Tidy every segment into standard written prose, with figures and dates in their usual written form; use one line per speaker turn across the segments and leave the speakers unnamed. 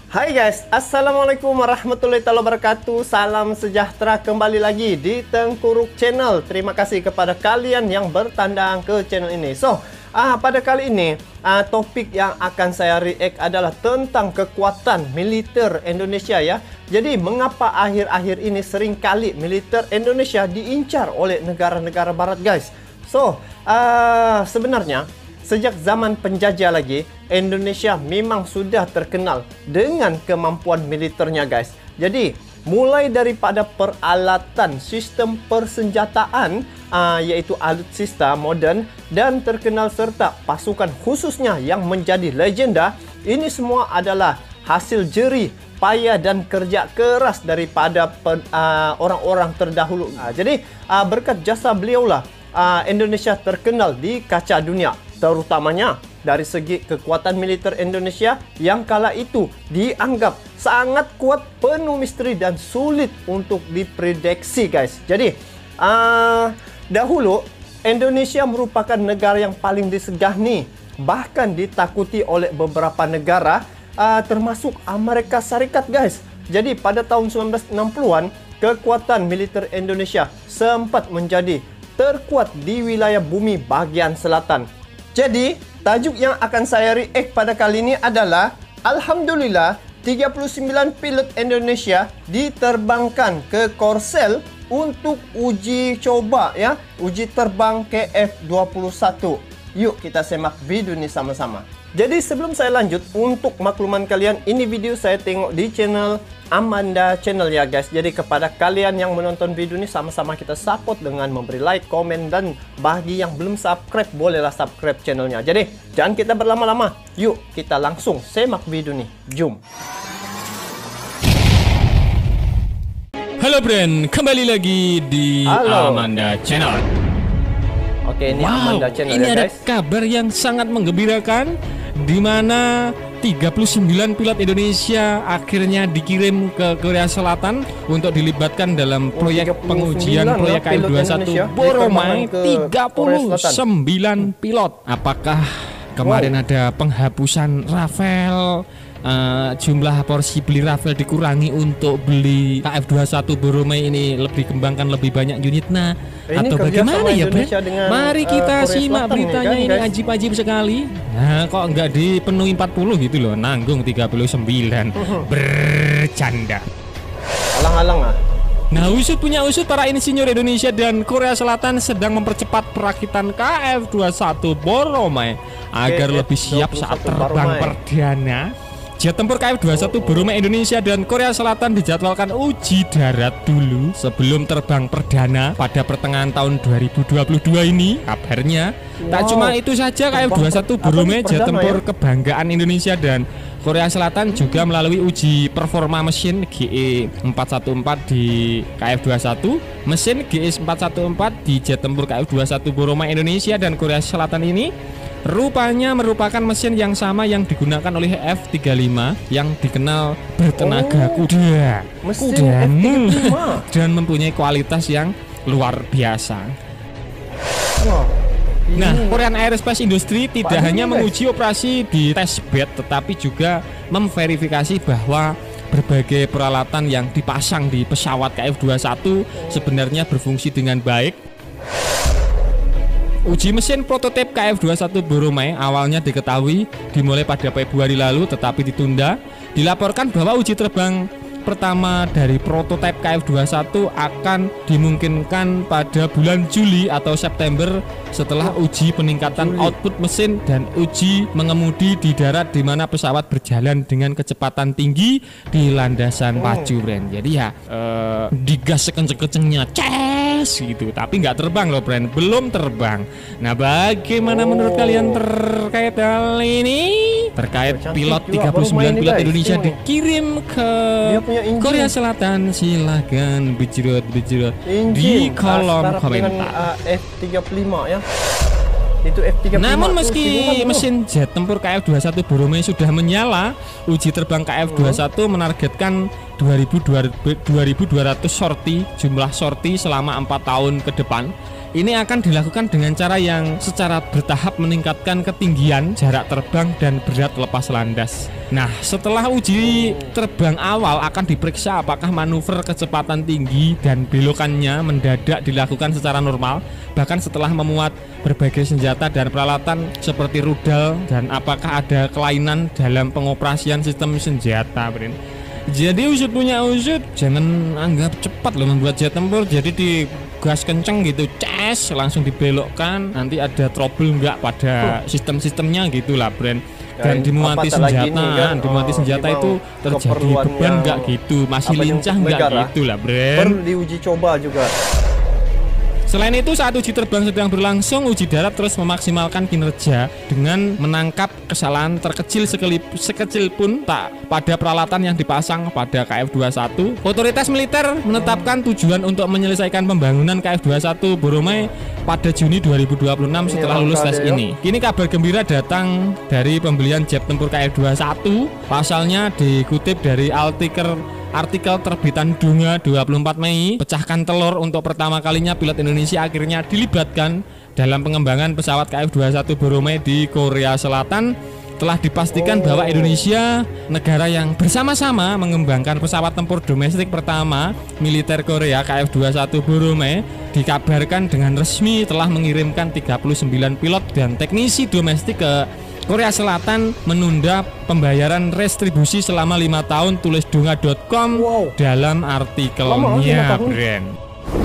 Hai guys, Assalamualaikum warahmatullahi wabarakatuh. Salam sejahtera kembali lagi di Tengkuruk Channel. Terima kasih kepada kalian yang bertandang ke channel ini. Pada kali ini topik yang akan saya react adalah tentang kekuatan militer Indonesia ya. Jadi mengapa akhir-akhir ini seringkali militer Indonesia diincar oleh negara-negara barat guys. Sebenarnya sejak zaman penjajah lagi, Indonesia memang sudah terkenal dengan kemampuan militernya guys. Jadi mulai daripada peralatan sistem persenjataan yaitu alutsista moden dan terkenal serta pasukan khususnya yang menjadi legenda, ini semua adalah hasil jerih payah dan kerja keras daripada orang-orang terdahulu. Jadi berkat jasa beliaulah Indonesia terkenal di kaca dunia, terutamanya dari segi kekuatan militer Indonesia yang kala itu dianggap sangat kuat, penuh misteri dan sulit untuk diprediksi guys. Jadi dahulu Indonesia merupakan negara yang paling disegani, bahkan ditakuti oleh beberapa negara termasuk Amerika Serikat guys. Jadi pada tahun 1960-an kekuatan militer Indonesia sempat menjadi terkuat di wilayah bumi bagian selatan. Jadi tajuk yang akan saya react pada kali ini adalah Alhamdulillah 39 pilot Indonesia diterbangkan ke Korsel untuk uji coba ya, uji terbang KF-21. Yuk kita simak video ini sama-sama. Jadi sebelum saya lanjut, untuk makluman kalian, ini video saya tengok di channel Amanda Channel ya guys. Jadi kepada kalian yang menonton video ini, sama-sama kita support dengan memberi like, komen, dan bagi yang belum subscribe, bolehlah subscribe channelnya. Jadi jangan kita berlama-lama, yuk kita langsung simak video ini. Jom.
Halo Bren, kembali lagi di Amanda Channel.
Oke, ini Amanda Channel
ini
ya
ada
guys.
kabar yang sangat menggembirakan, di mana 39 pilot Indonesia akhirnya dikirim ke Korea Selatan untuk dilibatkan dalam proyek pengujian proyek KF-21 Boromai. 39 pilot. Apakah kemarin ada penghapusan Rafael? Jumlah porsi beli Rafael dikurangi untuk beli KF-21 Boromai ini lebih kembangkan lebih banyak unitnya, atau bagaimana ya Bre? Mari kita simak beritanya ini, ajib-ajib sekali. Nah kok nggak dipenuhi 40 gitu loh, nanggung 39. Bercanda.
Alang-alang
Nah, punya usut para insinyur Indonesia dan Korea Selatan sedang mempercepat perakitan KF-21 Boromai agar lebih siap saat terbang perdana. Jet tempur KF-21 Boromai Indonesia dan Korea Selatan dijadwalkan uji darat dulu sebelum terbang perdana pada pertengahan tahun 2022 ini. Kabarnya tak cuma itu saja, KF-21 Boromai jet tempur kebanggaan Indonesia dan Korea Selatan juga melalui uji performa mesin GE-414 di KF-21. Mesin GE-414 di jet tempur KF-21 Boromai Indonesia dan Korea Selatan ini rupanya merupakan mesin yang sama yang digunakan oleh F-35 yang dikenal bertenaga kuda dan mempunyai kualitas yang luar biasa. Nah, Korean Aerospace Industry tidak hanya menguji operasi di testbed, tetapi juga memverifikasi bahwa berbagai peralatan yang dipasang di pesawat KF-21 sebenarnya berfungsi dengan baik. Uji mesin prototipe KF-21 Boromai awalnya diketahui dimulai pada Februari lalu tetapi ditunda. Dilaporkan bahwa uji terbang pertama dari prototipe KF-21 akan dimungkinkan pada bulan Juli atau September setelah uji peningkatan output mesin dan uji mengemudi di darat, di mana pesawat berjalan dengan kecepatan tinggi di landasan pacu Bren. Jadi ya digas sekenceng-kencengnya gitu, tapi nggak terbang loh Bren, belum terbang. Nah bagaimana menurut kalian terkait hal ini? Terkait pilot 39 pilot Indonesia dikirim ke Korea Selatan, silahkan bejrot di kolom komentar.
F-35 ya. Itu F-35.
Namun meski mesin jet tempur KF-21 Boromai sudah menyala, uji terbang KF-21 menargetkan 2.200 sorti, jumlah sorti selama 4 tahun ke depan. Ini akan dilakukan dengan cara yang secara bertahap meningkatkan ketinggian, jarak terbang, dan berat lepas landas. Nah, setelah uji terbang awal akan diperiksa apakah manuver kecepatan tinggi dan belokannya mendadak dilakukan secara normal, bahkan setelah memuat berbagai senjata dan peralatan seperti rudal, dan apakah ada kelainan dalam pengoperasian sistem senjata, Brin. Jadi usut punya usut, jangan anggap cepat loh membuat jet tempur. Jadi di gas kenceng gitu, ces, langsung dibelokkan, nanti ada trouble nggak pada sistem-sistemnya gitulah, Bren. Dan dimuati senjata, kan? Dimuati senjata itu terjadi beban nggak gitu, masih lincah nggak gitu lah, Bren.
Perlu diuji coba juga.
Selain itu, saat uji terbang sedang berlangsung, uji darat terus memaksimalkan kinerja dengan menangkap kesalahan terkecil sekecil pun tak pada peralatan yang dipasang pada KF-21. Otoritas militer menetapkan tujuan untuk menyelesaikan pembangunan KF-21 Boromai pada Juni 2026 setelah lulus tes ini. Kini kabar gembira datang dari pembelian jet tempur KF-21. Pasalnya dikutip dari artikel terbitan Dunga 24 Mei, pecahkan telur untuk pertama kalinya pilot Indonesia akhirnya dilibatkan dalam pengembangan pesawat KF-21 Boromai di Korea Selatan. Telah dipastikan bahwa Indonesia, negara yang bersama-sama mengembangkan pesawat tempur domestik pertama militer Korea KF-21 Boromai, dikabarkan dengan resmi telah mengirimkan 39 pilot dan teknisi domestik ke Korea Selatan menunda pembayaran retribusi selama 5 tahun, tulis dunga.com dalam artikelnya, Bren.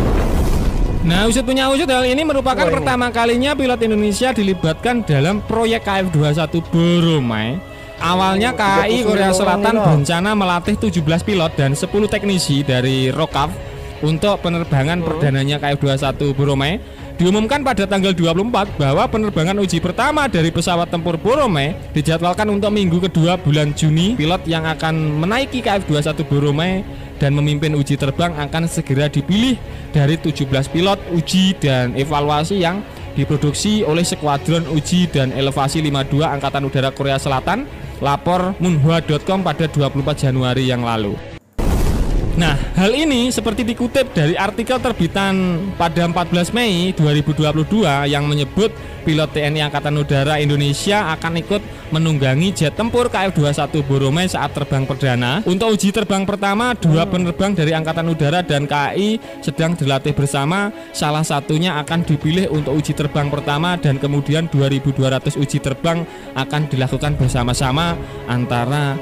Nah, usut punya usut, hal ini merupakan pertama kalinya pilot Indonesia dilibatkan dalam proyek KF-21 Boromai. Awalnya KAI Korea Selatan berencana melatih 17 pilot dan 10 teknisi dari ROKAV untuk penerbangan perdananya KF-21 Boromai. Diumumkan pada tanggal 24 bahwa penerbangan uji pertama dari pesawat tempur Boromai dijadwalkan untuk minggu kedua bulan Juni. Pilot yang akan menaiki KF-21 Boromai dan memimpin uji terbang akan segera dipilih dari 17 pilot uji dan evaluasi yang diproduksi oleh Skuadron Uji dan Elevasi 52 Angkatan Udara Korea Selatan, lapor Munhwa.com pada 24 Januari yang lalu. Nah, hal ini seperti dikutip dari artikel terbitan pada 14 Mei 2022 yang menyebut pilot TNI Angkatan Udara Indonesia akan ikut menunggangi jet tempur KF-21 Boromai saat terbang perdana. Untuk uji terbang pertama, 2 penerbang dari Angkatan Udara dan KAI sedang dilatih bersama. Salah satunya akan dipilih untuk uji terbang pertama dan kemudian 2.200 uji terbang akan dilakukan bersama-sama antara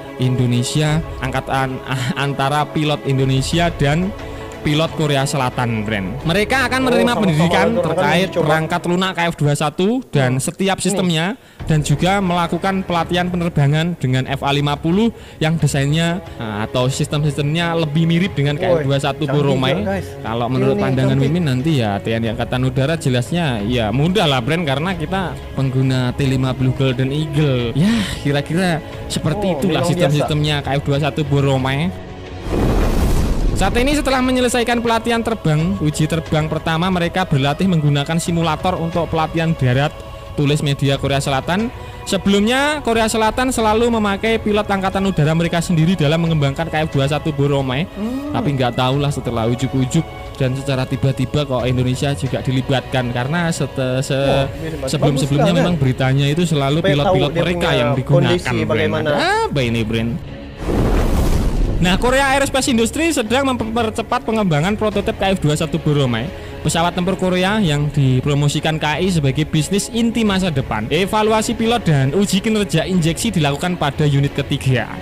antara pilot Indonesia dan pilot Korea Selatan, Bren. Mereka akan menerima pendidikan terkait perangkat lunak KF-21 dan setiap sistemnya, dan juga melakukan pelatihan penerbangan dengan FA-50 yang desainnya atau sistem-sistemnya lebih mirip dengan KF-21 Boromai. Kalau menurut pandangan Mimin nanti ya TNI Angkatan Udara jelasnya ya mudah lah, Bren, karena kita pengguna T-50 Golden Eagle. Ya, kira-kira seperti itulah sistem-sistemnya KF-21 Boromai. Saat ini setelah menyelesaikan pelatihan terbang, uji terbang pertama mereka berlatih menggunakan simulator untuk pelatihan darat, tulis media Korea Selatan. Sebelumnya, Korea Selatan selalu memakai pilot Angkatan Udara mereka sendiri dalam mengembangkan KF-21 Boromai. Tapi nggak tahulah setelah ujuk-ujuk dan secara tiba-tiba kok Indonesia juga dilibatkan, karena sebelum-sebelumnya memang beritanya itu selalu pilot-pilot mereka yang digunakan. Apa ini, Bren? Nah, Korea Aerospace Industry sedang mempercepat pengembangan prototipe KF-21 Boromai, pesawat tempur Korea yang dipromosikan KAI sebagai bisnis inti masa depan. Evaluasi pilot dan uji kinerja injeksi dilakukan pada unit ketiga.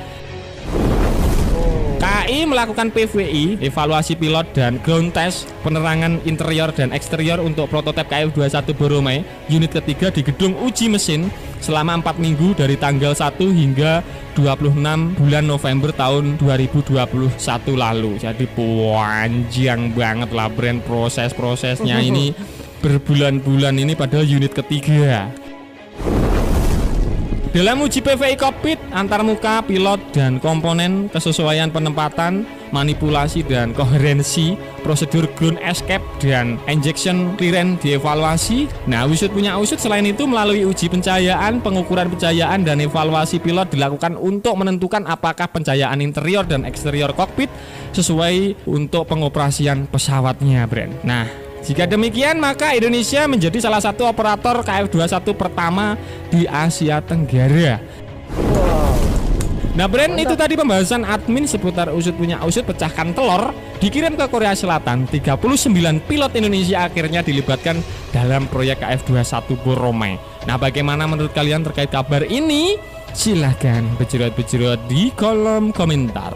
KAI melakukan PVI, evaluasi pilot dan ground test penerangan interior dan eksterior untuk prototipe KF-21 Boromai unit ketiga di gedung uji mesin selama 4 minggu dari tanggal 1 hingga 26 bulan November tahun 2021 lalu. Jadi panjang banget lah, Bren, proses-prosesnya ini berbulan-bulan ini padahal unit ketiga. Dalam uji PVI kokpit, antarmuka, pilot, dan komponen, kesesuaian penempatan, manipulasi, dan koherensi, prosedur ground escape, dan injection clearance dievaluasi. Nah, usut punya usut, selain itu melalui uji pencahayaan, pengukuran pencahayaan, dan evaluasi pilot dilakukan untuk menentukan apakah pencahayaan interior dan eksterior kokpit sesuai untuk pengoperasian pesawatnya, Bren. Nah, Jika demikian, maka Indonesia menjadi salah satu operator KF21 pertama di Asia Tenggara. Nah, Bren, itu tadi pembahasan admin seputar usut punya usut pecahkan telur dikirim ke Korea Selatan. 39 pilot Indonesia akhirnya dilibatkan dalam proyek KF21 Boromai. Nah, bagaimana menurut kalian terkait kabar ini? Silahkan berjerot-berjerot di kolom komentar.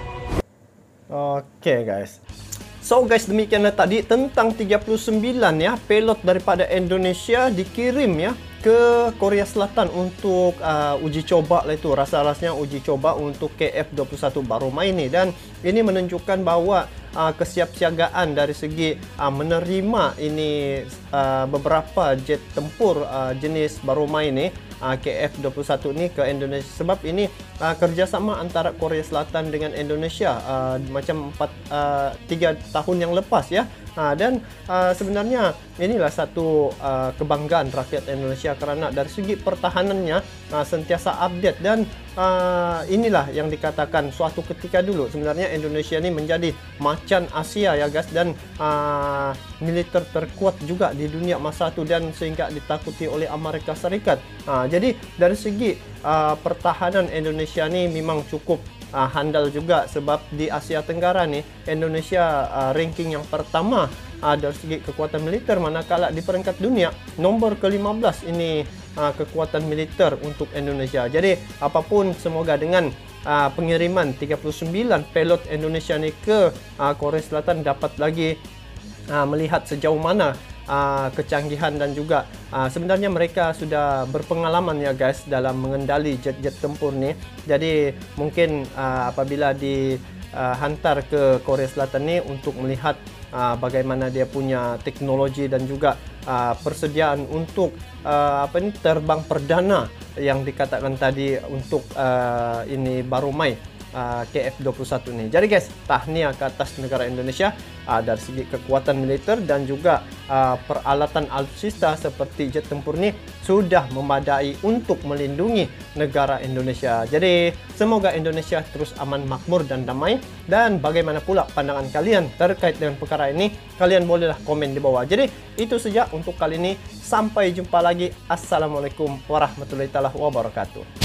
Oke guys. So guys, demikianlah tadi tentang 39 ya pilot daripada Indonesia dikirim ya ke Korea Selatan untuk uji coba lah itu, rasa-rasanya uji coba untuk KF21 Boromai ini. Dan ini menunjukkan bahwa kesiapsiagaan dari segi menerima ini beberapa jet tempur jenis Boromai ini, KF21 ini ke Indonesia. Sebab ini kerjasama antara Korea Selatan dengan Indonesia macam 3 tahun yang lepas ya. Dan sebenarnya inilah satu kebanggaan rakyat Indonesia kerana dari segi pertahanannya sentiasa update. Dan inilah yang dikatakan suatu ketika dulu sebenarnya Indonesia ini menjadi macan Asia ya guys, dan militer terkuat juga di dunia masa itu, dan sehingga ditakuti oleh Amerika Serikat. Jadi dari segi pertahanan Indonesia ini memang cukup handal juga, sebab di Asia Tenggara nih Indonesia ranking yang pertama dari segi kekuatan militer, manakala di peringkat dunia nombor ke-15 ini kekuatan militer untuk Indonesia. Jadi apapun, semoga dengan pengiriman 39 pilot Indonesia ni ke Korea Selatan dapat lagi melihat sejauh mana kecanggihan, dan juga sebenarnya mereka sudah berpengalaman ya guys dalam mengendali jet-jet tempur ni. Jadi mungkin apabila dihantar ke Korea Selatan ni untuk melihat bagaimana dia punya teknologi dan juga persediaan untuk terbang perdana yang dikatakan tadi untuk ini Boromai KF21 ini. Jadi guys, tahniah ke atas negara Indonesia dari segi kekuatan militer dan juga peralatan alutsista seperti jet tempur ini sudah memadai untuk melindungi negara Indonesia. Jadi semoga Indonesia terus aman, makmur dan damai. Dan bagaimana pula pandangan kalian terkait dengan perkara ini? Kalian bolehlah komen di bawah. Jadi itu saja untuk kali ini. Sampai jumpa lagi. Assalamualaikum warahmatullahi wabarakatuh.